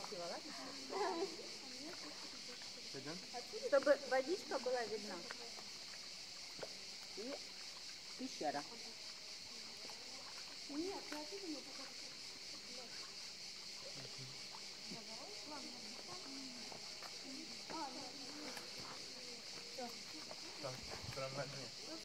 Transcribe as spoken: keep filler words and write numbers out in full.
красиво, ладно? Пойдем? Чтобы водичка была видна. И пещера. Нет, я отсюда не покажу.